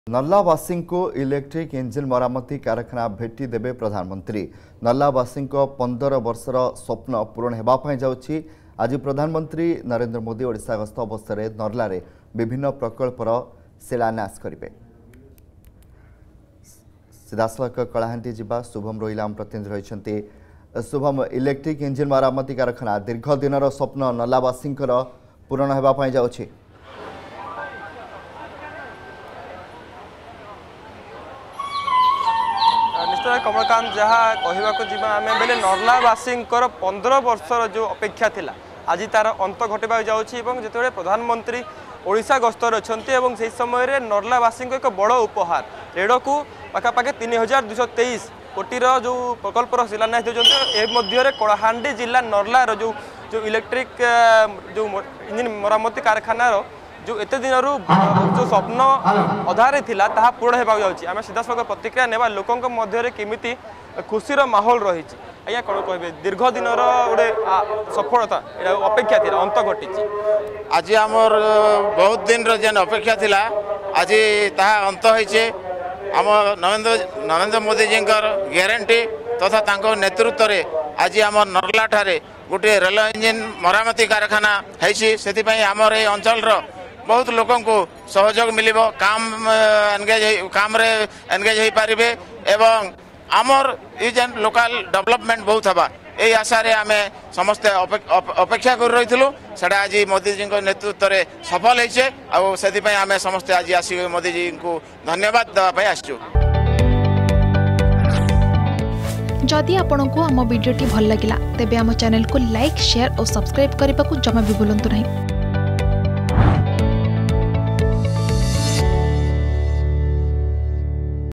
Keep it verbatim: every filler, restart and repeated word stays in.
नल्लावासी को electric engine मरामती कारखाना भेटी देवे प्रधानमंत्री। नल्लावासी पंदर वर्षर स्वप्न पूरण होगापाई जाउछि। आज प्रधानमंत्री नरेंद्र मोदी ओडिशा गस्त अवसर में नर्लारे विभिन्न प्रकल्पर शिलान्यास करेंगे। सीधासलख कलाहांटी जिबा शुभम रोहिलाम प्रतिनिधि रहिछन्ति। शुभम, इलेक्ट्रिक इंजिन मरामती कारखाना दीर्घ दिनर स्वप्न नल्लावासी पूरण होगापाई जाउछि। निश्चय कमलकांत जहाँ कहवाक जी आम बेले नर्लावासी पंद्रह वर्षर जो अपेक्षा थिला आज तार अंत घटवा जाऊँगी। जिते प्रधानमंत्री ओडिशा गस्तर अच्छा से समय नर्लावासी एक बड़ उपहार रेड़ को पाखापाखि तीन हजार दुश तेईस कोटीर जो प्रकल्पर शिलान्यास देते कलाहांडी जिला नर्लार जो जो इलेक्ट्रिक जो इंजिन मरामती कारखानार जो एत दिन जो स्वप्न अधारे थिला ताहा पूर्ण होगा जाऊँगी। आम सीधासलख प्रतिक्रिया नेबा लोकों मध्य केमिति खुशीर माहौल रही। आज्ञा कौन कहे दीर्घ दिन गोटे सफलता अपेक्षा थी अंत घटी आज आमर बहुत दिन जेन अपेक्षा थिला आज ताहा अंत होइछे। आम नरेंद्र नरेंद्र मोदी जी ग्यारंटी तथा तांको नेतृत्व रे आज आम नर्ला ठारे गोटे रेल इंजिन मरामती कारखाना है। से आमर ये अंचल बहुत लोगों को सहयोग मिल काम एनगेज काम रे एनगेज हो पारे एवं आमर ये जेन लोकल डेवलपमेंट बहुत हवा यही आशा आम समस्ते अपेक्षा कर रही से आज मोदी जी नेतृत्व में सफल होते आम समस्ते आज आसिक मोदी जी को धन्यवाद देवाई आसचु। जदि आपंक आम भिडी भल लगा तेब आम चैनल को लाइक शेयर और सब्सक्राइब करने को जमा भी भूलु नहीं।